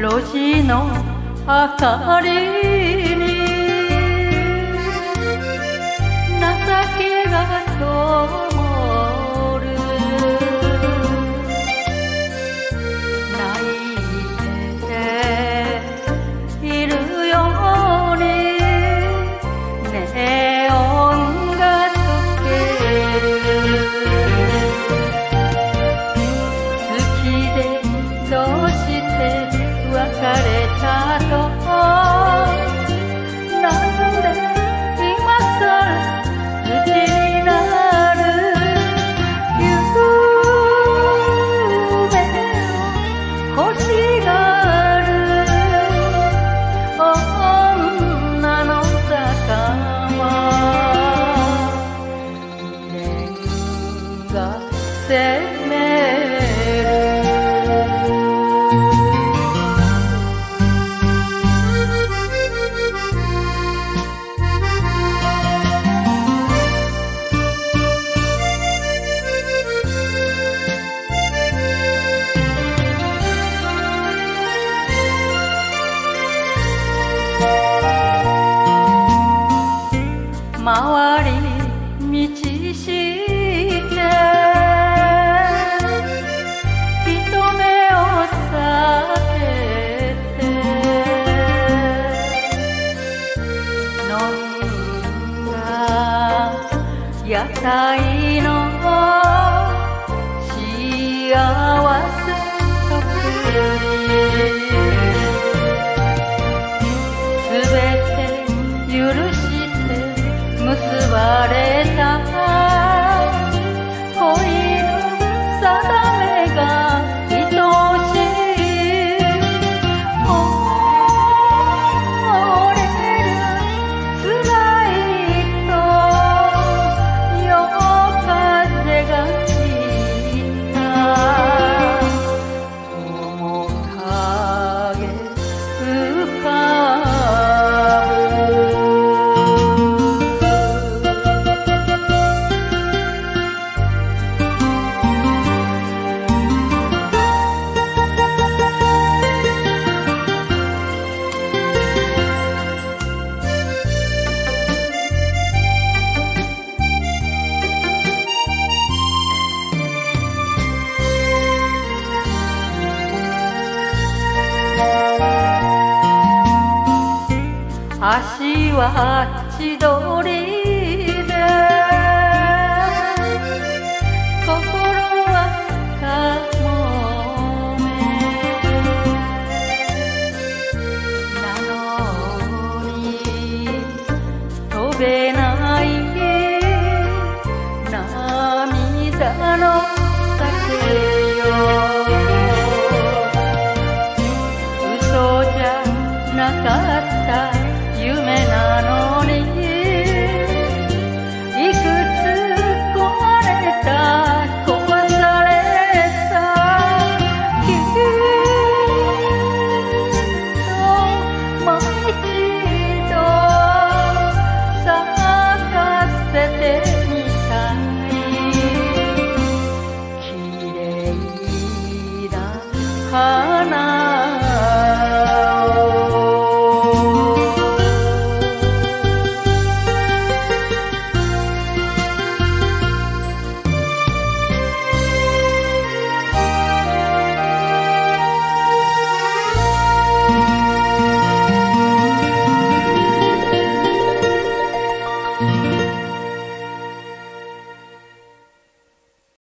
路地の明かりに情けが灯る泣いているようにネオンが溶ける好きでどうして別れたとなんで今さら好きになる夢を欲しがる女の仲間未練が責める周り道して人目を避けて飲んだ屋台の幸せとくりすべて許して結ばれた恋の定めが愛しい俺が辛いと夜風が引いた面影浮かぶ足は千鳥で心はかもめなのに飛べない涙の酒よ嘘じゃなかった夢なの